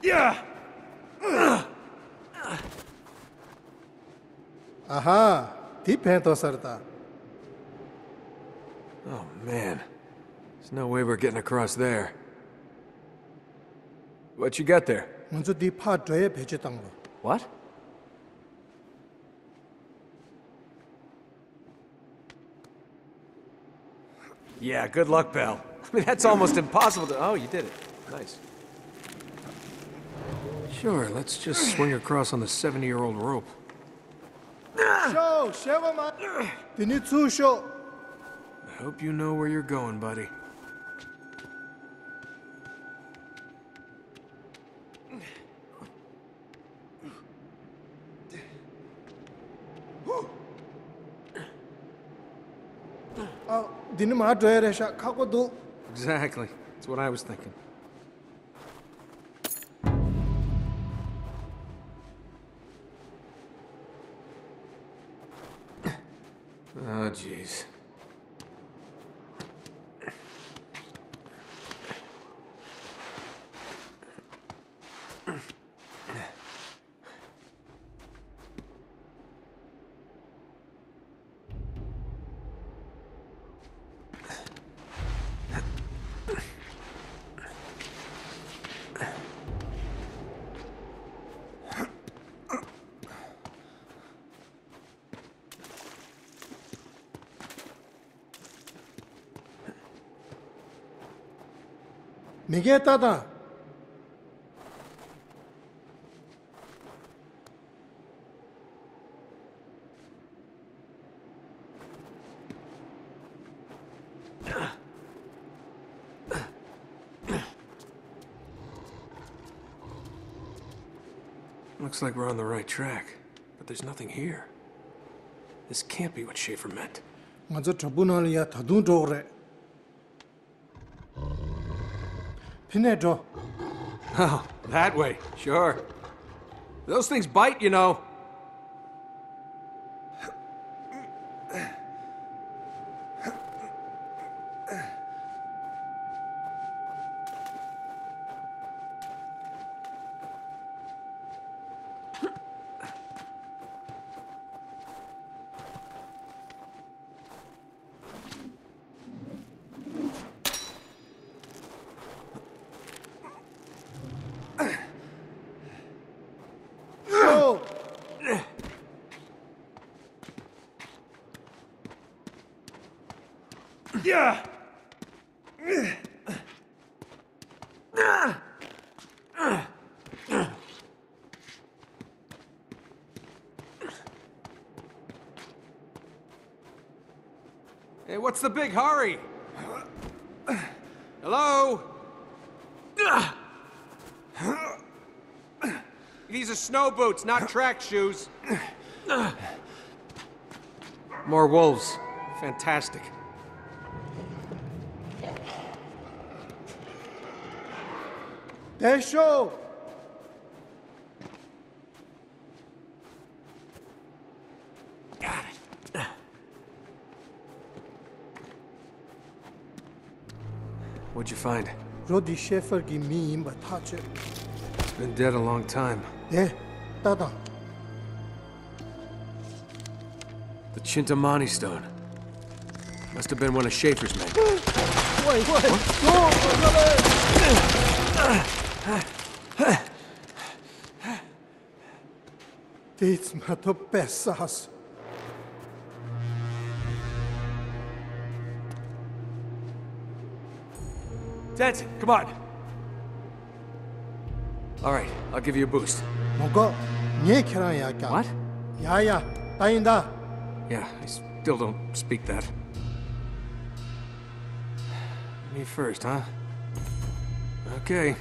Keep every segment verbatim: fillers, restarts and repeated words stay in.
Yeah. Aha, ti pento sarta. Oh, man. There's no way we're getting across there. What you got there? Munzu di pa dwe peche tanglo. What? Yeah, good luck, pal. I mean, that's almost impossible to... Oh, you did it. Nice. Sure, let's just swing across on the seventy-year-old rope. Show, sheva ma. Dini tsu show. I hope you know where you're going, buddy. Oh, dini ma dwe resha kako do. Exactly. That's what I was thinking. Oh, jeez. Mige tada. Looks like we're on the right track, but there's nothing here. This can't be what Schaefer meant. Munzu tribunal ya thadun do re. Pine do. Oh, that way, sure. Those things bite, you know. Show. Yeah. Hey, what's the big hurry? Hello? These are snow boots, not track shoes. More wolves. Fantastic. They show. Got it. What'd you find? Rodi Schaefer ki mi imba tache. It's been dead a long time. Eh, tada. The Chintamani stone. Must have been one of Schaefer's men. Wait, wait. Go, This matter pesas. Denson, come on. All right, I'll give you a boost. Mogo, nye kera ya ka. What? Ya ya, tainda. Yeah, I still don't speak that. Me first, huh? Okay.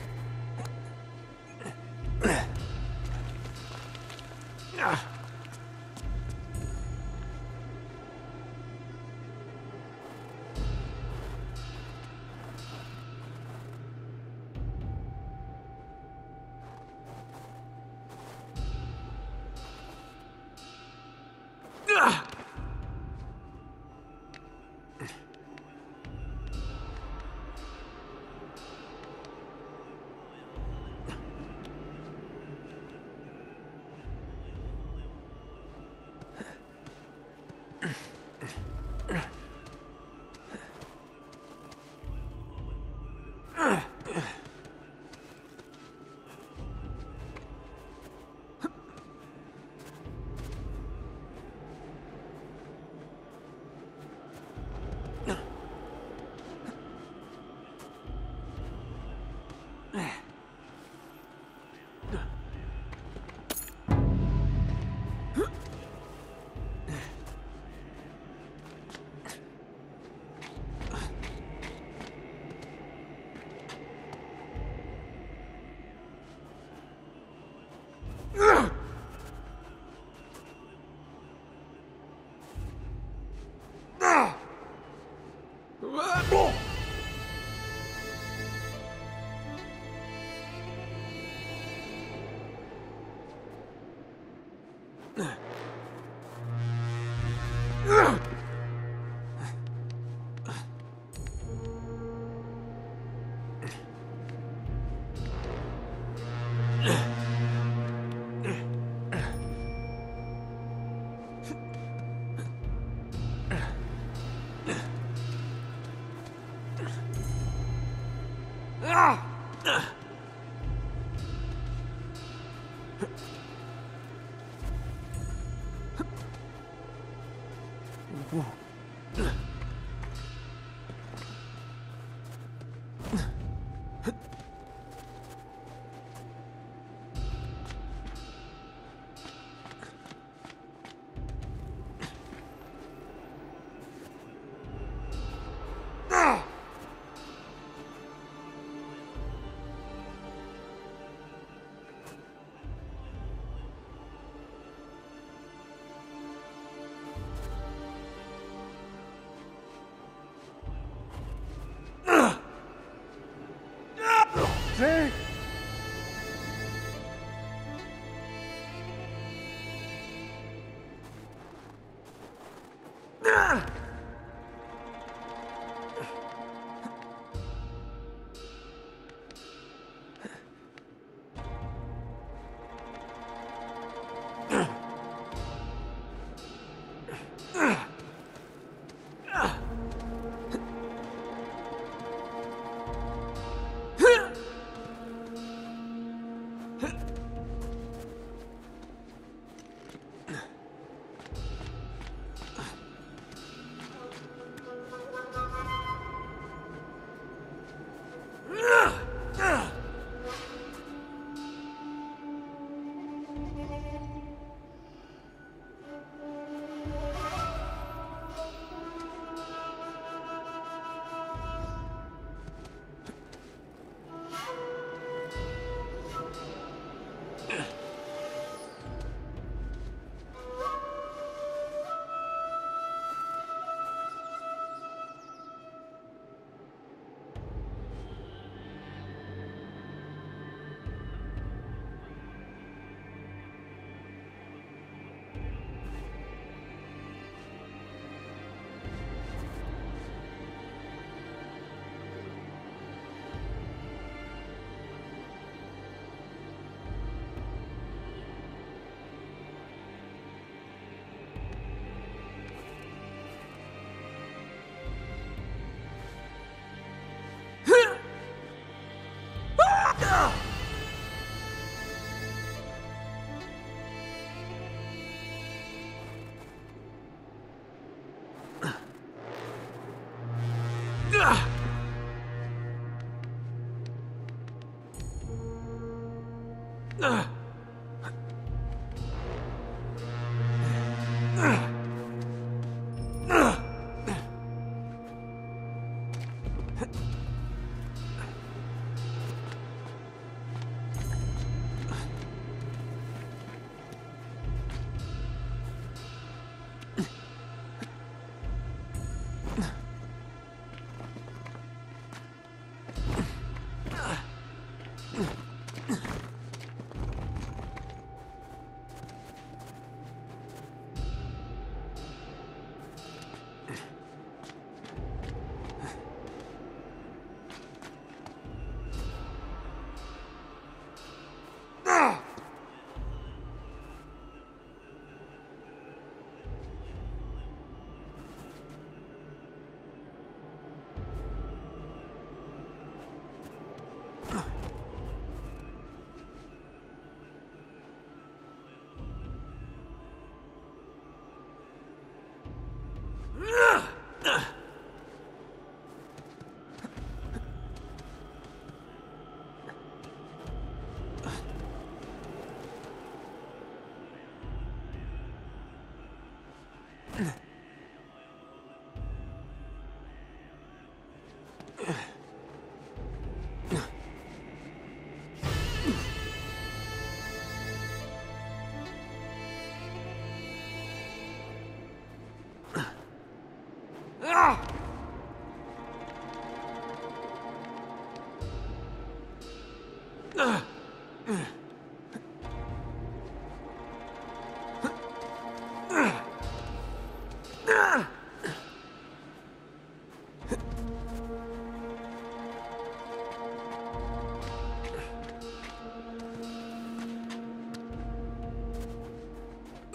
Drake!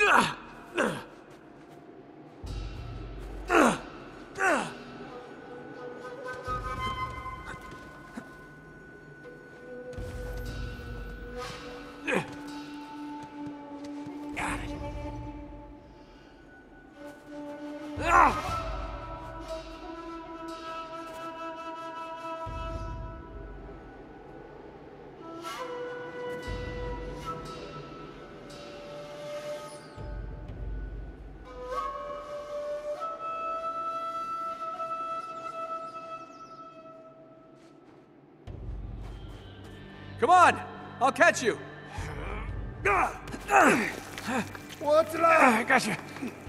Got it. Ah! Come on! I'll catch you! 我知了。 I got you.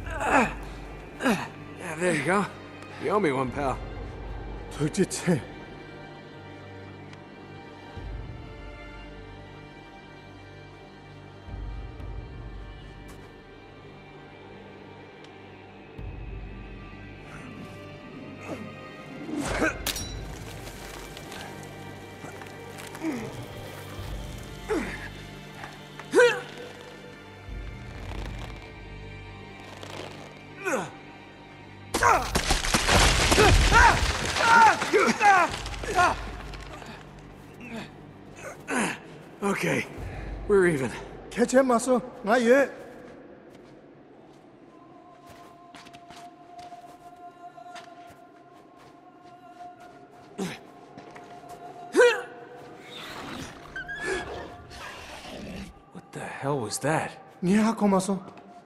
Yeah, there you go. You owe me one, pal. 도대체 Okay, we're even. 개체 마소 나 얘. What the hell was that? 니 하고 마소.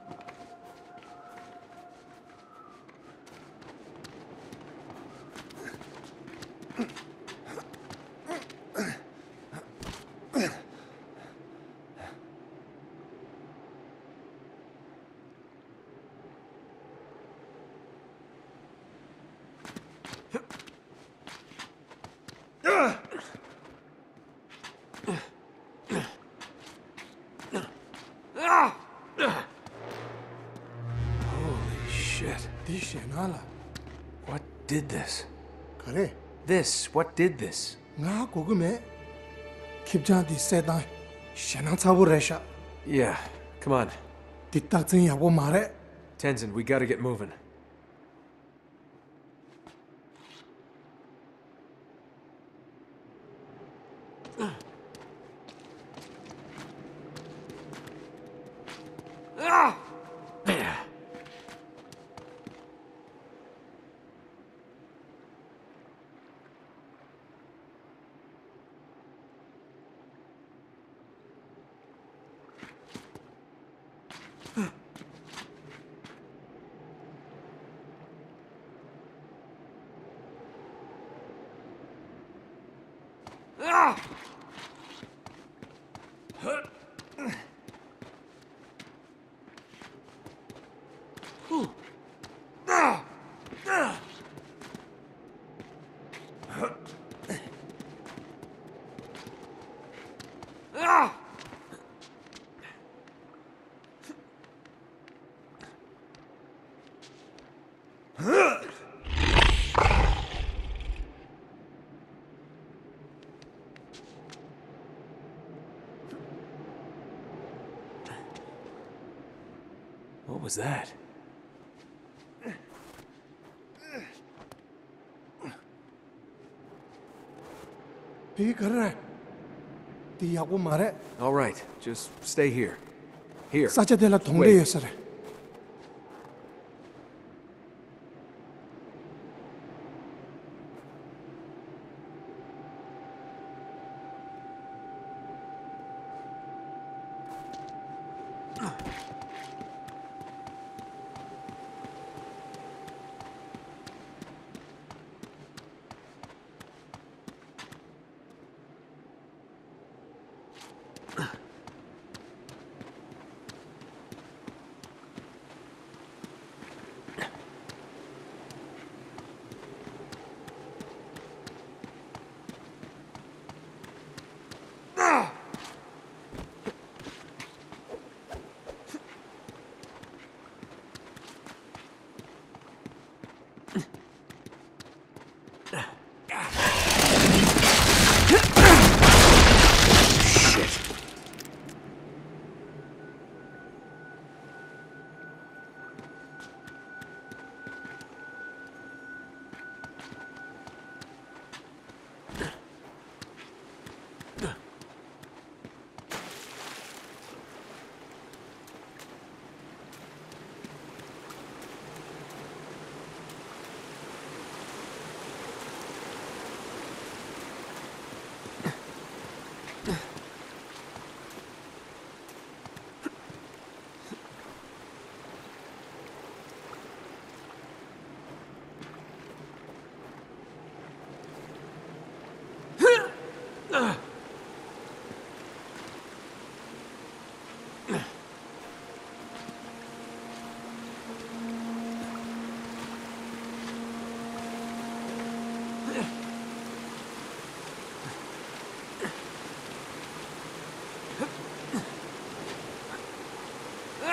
Holy shit. 니 셴나라. What did this? 그래. This, what did this? 나 고금에 킵자디 세다. 셴나 차부레샤. Yeah, come on. 뒤딱진 야고 말해. Tenzin, we gotta get moving. Ah! Yeah. Ah! Whew. Ah! Ah! Ah! What was that? 비 그래. 디 야고 말해. All right, just stay here. Here. 사제들라 동네였어래.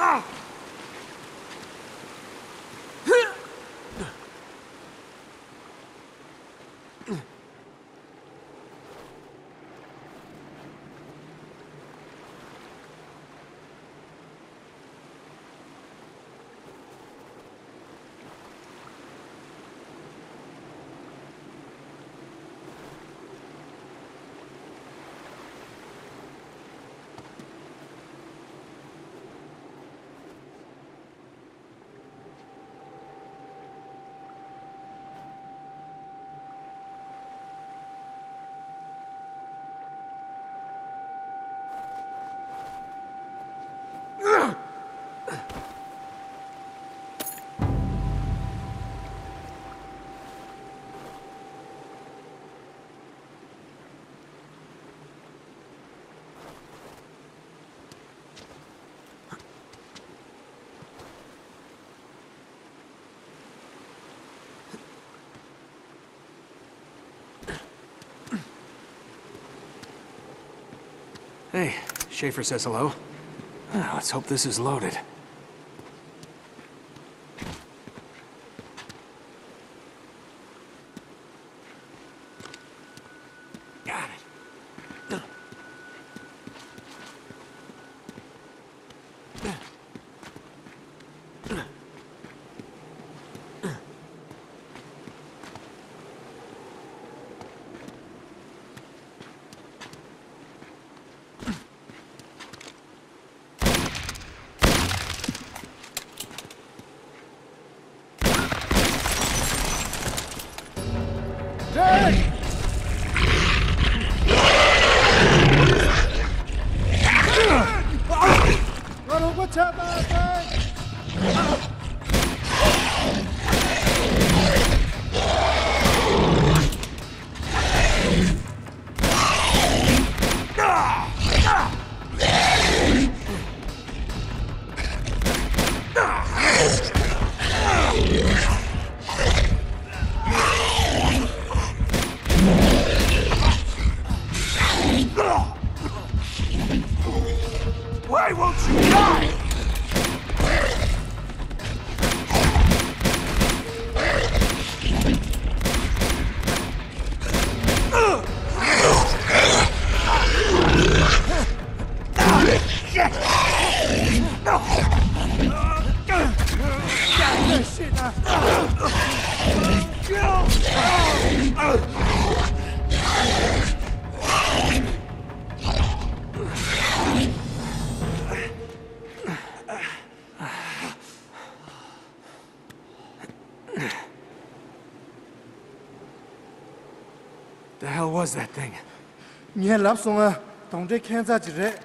Hey, Schaefer says hello. Ah, let's hope this is loaded. Got it. Why won't you die? The hell was that thing? 你还lap松啊，同这看咋子嘞？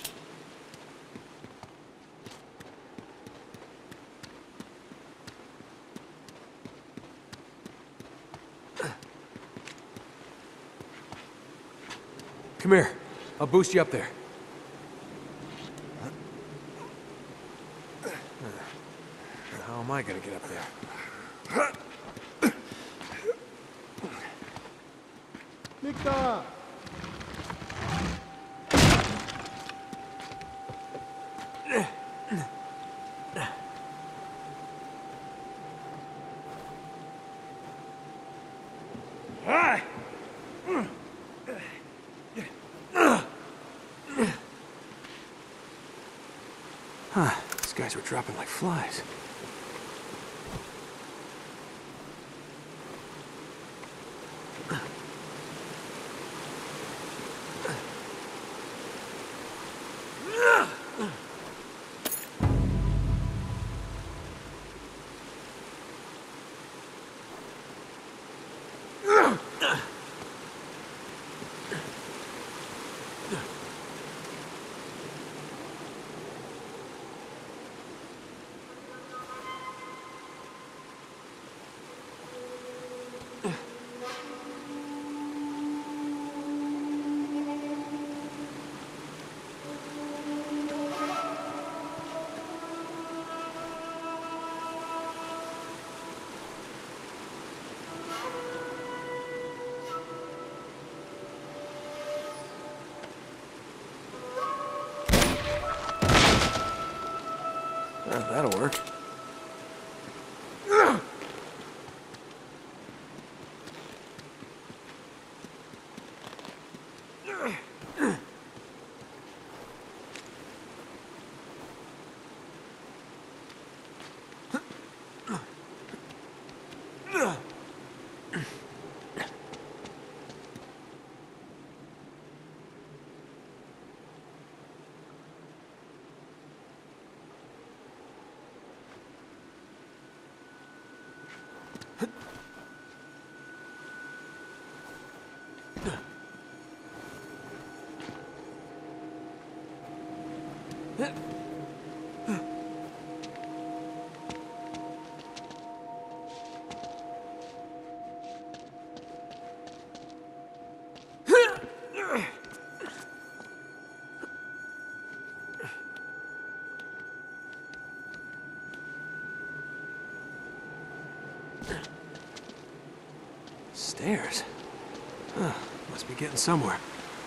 Come here. I'll boost you up there. How am I gonna get up there? Victor! Huh, these guys were dropping like flies. Uh, that'll work. Stairs? Huh, must be getting somewhere.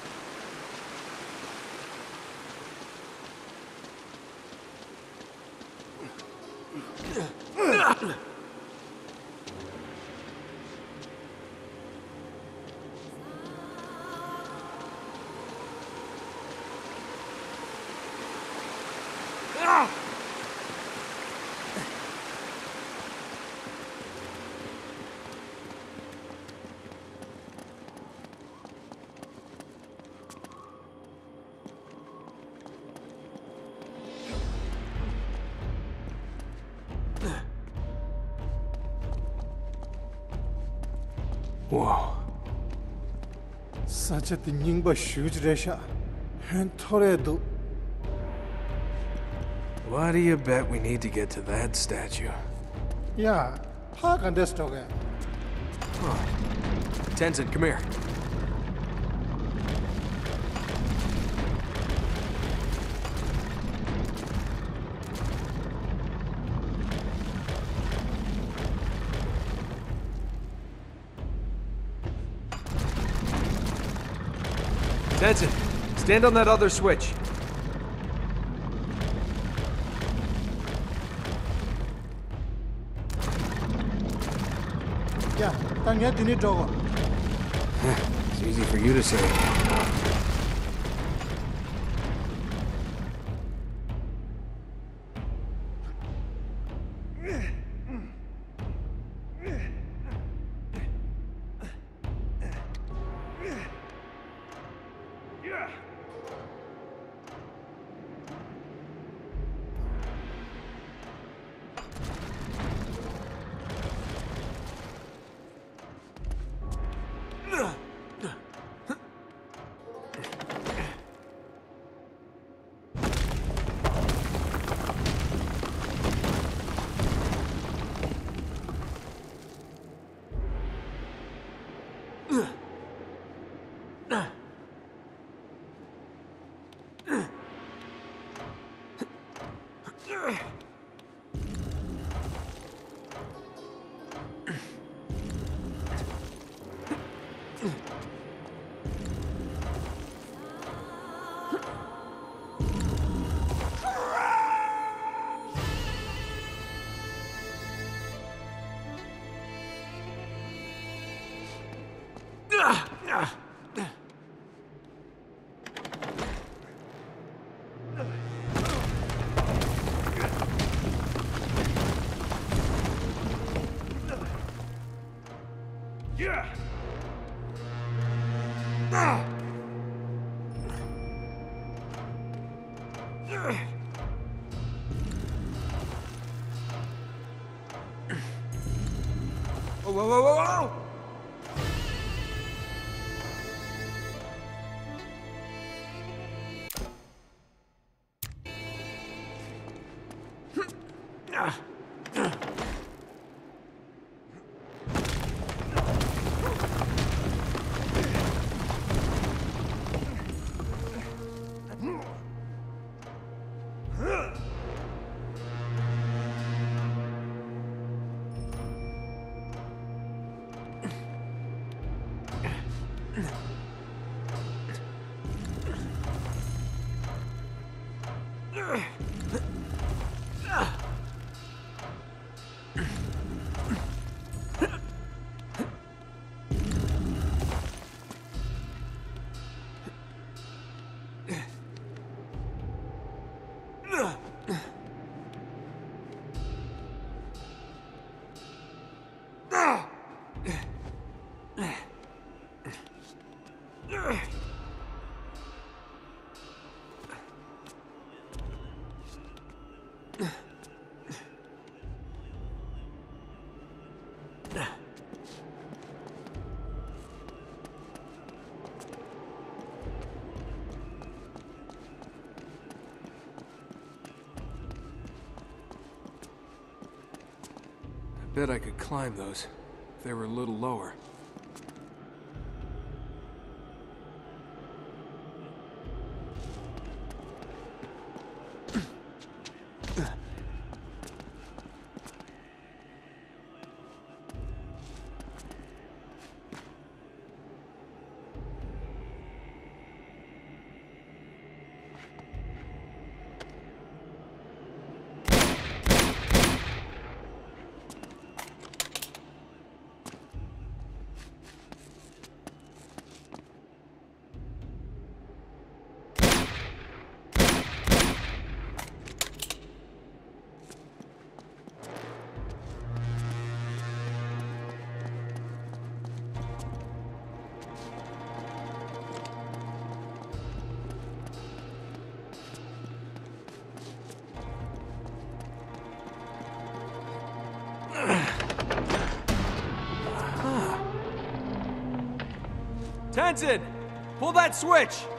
Whoa. Such a thing, but huge resha. And Toredo. Why do you bet we need to get to that statue? Yeah, park and this dog. Tenzin, come here. Tenzin, stand on that other switch. Yeah, then you need dog. It's easy for you to say. Whoa, whoa, whoa, whoa, whoa! Ugh. bet I could climb those if they were a little lower. Tenzin! Pull that switch!